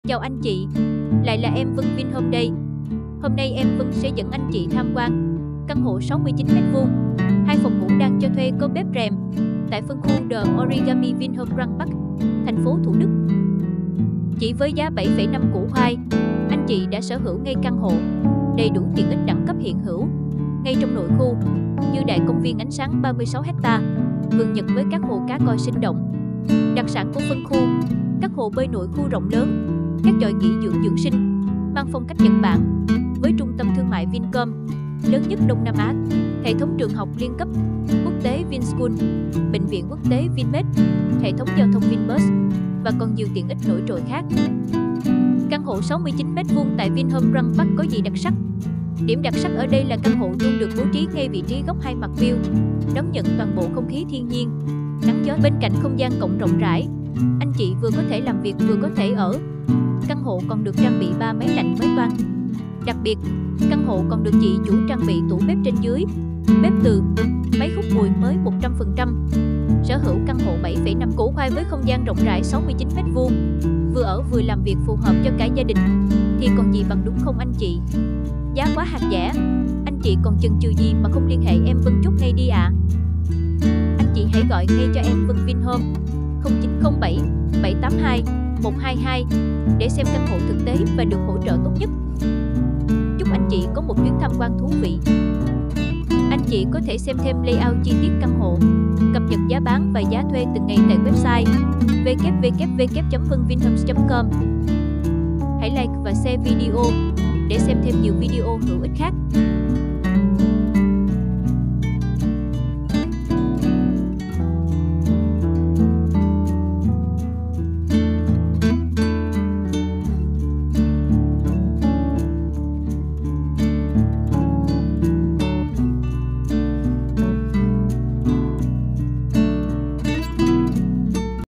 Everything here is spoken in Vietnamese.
Chào anh chị, lại là em Vân Vinhome đây. Hôm nay em Vân sẽ dẫn anh chị tham quan căn hộ 69m2, 2 phòng ngủ đang cho thuê có bếp rèm tại phân khu The Origami Vinhome Grand Park, thành phố Thủ Đức. Chỉ với giá 7,5 củ khoai, anh chị đã sở hữu ngay căn hộ đầy đủ tiện ích đẳng cấp hiện hữu ngay trong nội khu như đại công viên ánh sáng 36 ha, vườn Nhật với các hồ cá coi sinh động. Đặc sản của phân khu, các hồ bơi nội khu rộng lớn, các chòi nghỉ dưỡng sinh mang phong cách Nhật Bản với trung tâm thương mại Vincom lớn nhất Đông Nam Á, hệ thống trường học liên cấp quốc tế Vinschool, bệnh viện quốc tế Vinmed, hệ thống giao thông Vinbus và còn nhiều tiện ích nổi trội khác. Căn hộ 69m2 tại Vinhome Grand Park có gì đặc sắc? Điểm đặc sắc ở đây là căn hộ luôn được bố trí ngay vị trí góc hai mặt view, đón nhận toàn bộ không khí thiên nhiên, nắng gió bên cạnh không gian cộng rộng rãi. Anh chị vừa có thể làm việc vừa có thể ở. Căn hộ còn được trang bị 3 máy lạnh mới toan. Đặc biệt, căn hộ còn được chị chủ trang bị tủ bếp trên dưới, bếp từ, máy hút mùi mới 100%. Sở hữu căn hộ 7,5 củ khoai với không gian rộng rãi 69m2, vừa ở vừa làm việc phù hợp cho cả gia đình thì còn gì bằng đúng không anh chị? Giá quá hạt rẻ, anh chị còn chần chừ gì mà không liên hệ em Vân chút ngay đi ạ. Anh chị hãy gọi ngay cho em Vân Vinhome 0907 782 122 để xem căn hộ thực tế và được hỗ trợ tốt nhất. Chúc anh chị có một chuyến tham quan thú vị. Anh chị có thể xem thêm layout chi tiết căn hộ, cập nhật giá bán và giá thuê từng ngày tại website www.vânvinhomes.com. Hãy like và share video để xem thêm nhiều video hữu ích khác.